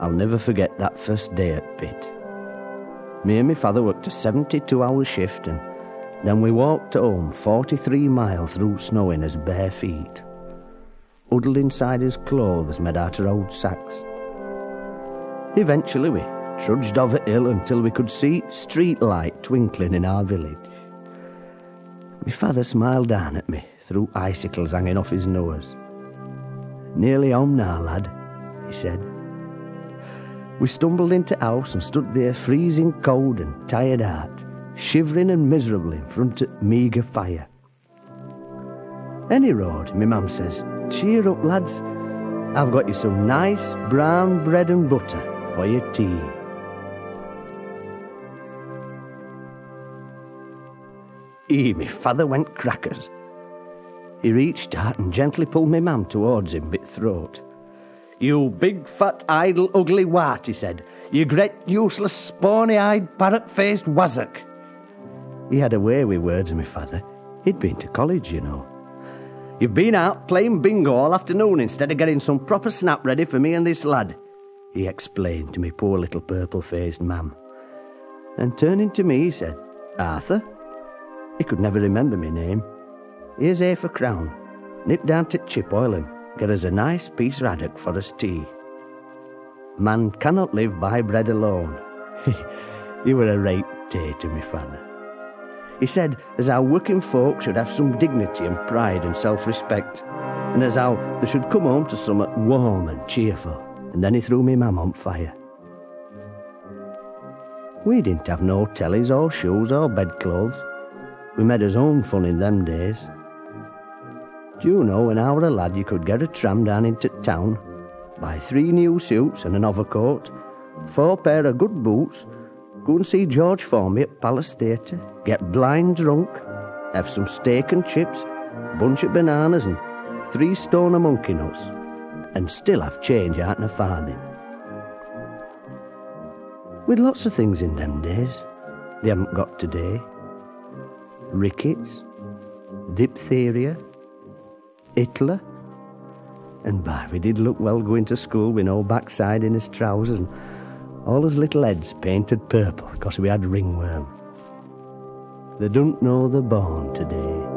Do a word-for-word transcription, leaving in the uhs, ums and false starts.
I'll never forget that first day at pit. Me and my father worked a seventy-two hour shift, and then we walked home forty-three mile through snow in his bare feet, huddled inside his clothes made out of old sacks. Eventually we trudged over hill until we could see street light twinkling in our village. My father smiled down at me through icicles hanging off his nose. "Nearly home now, lad," he said. We stumbled into house and stood there freezing cold and tired out, shivering and miserable in front of meagre fire. "Any road," my mum says, "cheer up, lads. I've got you some nice brown bread and butter for your tea." Ee, me father went crackers. He reached out and gently pulled me mum towards him by the throat. "You big, fat, idle, ugly wart," he said. "You great, useless, spawny-eyed, parrot-faced wazzock." He had a way with words, my father. He'd been to college, you know. "You've been out playing bingo all afternoon instead of getting some proper snap ready for me and this lad," he explained to me poor little purple-faced mam. Then turning to me, he said, "Arthur?" He could never remember my name. "Here's half a crown. Nip down to Chipoil and get us a nice piece of haddock for us tea. Man cannot live by bread alone." He were a right day to me father. He said as how working folk should have some dignity and pride and self-respect, and as how they should come home to somewhat warm and cheerful, and then he threw me mam on fire. We didn't have no tellies or shoes or bedclothes. We made us own fun in them days. Do you know, when I were a lad, you could get a tram down into town, buy three new suits and an overcoat, four pair of good boots, go and see George Formby at Palace Theatre, get blind drunk, have some steak and chips, a bunch of bananas and three stone of monkey nuts, and still have change out in a farthing. With lots of things in them days they haven't got today. Rickets, diphtheria, Hitler, and by we did look well going to school with no backside in his trousers and all his little heads painted purple because we had ringworm. They don't know they're born today.